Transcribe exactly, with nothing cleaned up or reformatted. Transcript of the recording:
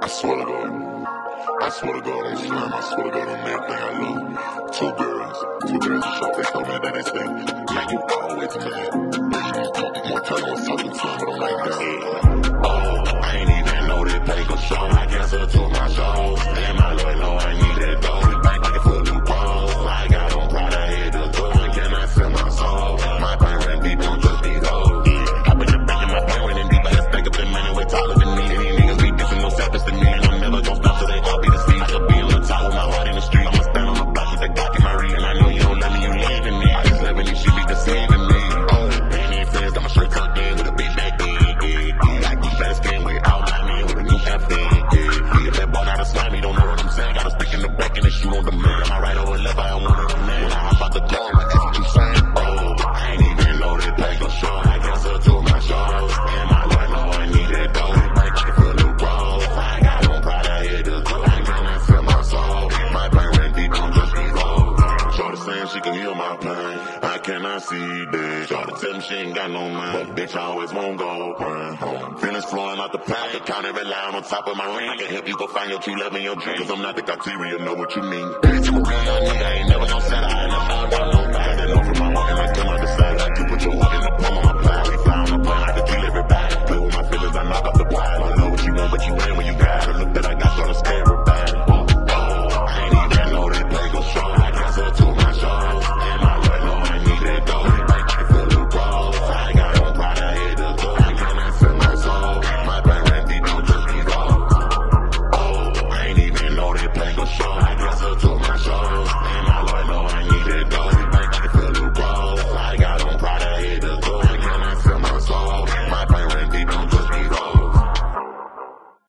swear to God. I swear to God on Slim, I swear to God on everything I love. Two girls, two girls are short, they told me that they say, man, you always mad. One time I was talking to him, but I'm like, damn. Oh, I ain't even know that pay go show. I guess I took my shows. And my Lord, know I need that dough. Back pocket full of new balls. I got on pride, I had to go. And can I sell my soul? My parent deep don't just be gold. I been the back in my parent and deep, I just think of them man with taller than me. And these niggas be dissing no selfish to me. And I'm never gon' stop till they all be the seed. I'll be a little tall with my heart in the street. I'ma stand on the block with the Glock in my read. And I know you don't love me, you live in me. I just live in these, she be deceiving me. Oh, and it says I'm a straight tucked in with a big back big. Like you better stand with all my men with a new half thing. If that ball out of slime, you don't know what I'm saying. Gotta stick in the back and then shoot on the man. Am I right or left? I don't want to man. When I hop out the door, I'ma ask what you saying. Oh, I ain't even know that play go show. I guess I took my shows. And my Lord know I need that dough. Back pocket full of new balls. I got on pride, I had to go. I cannot feel my soul. My pain ran deep, don't just be gold. Shorty saying she can heal my pain. I cannot see that. Shorty tell me she ain't got no man. But bitch, I always won't go run home. Feelings flowing out the pain. I can count every line on top of my ring. I can help you go find your true love in your dream. Cause I'm not the criteria, know what you mean. Bitch, I'm a real young nigga. I ain't never gon' settle. I ain't never found out no guys that know from my heart and I come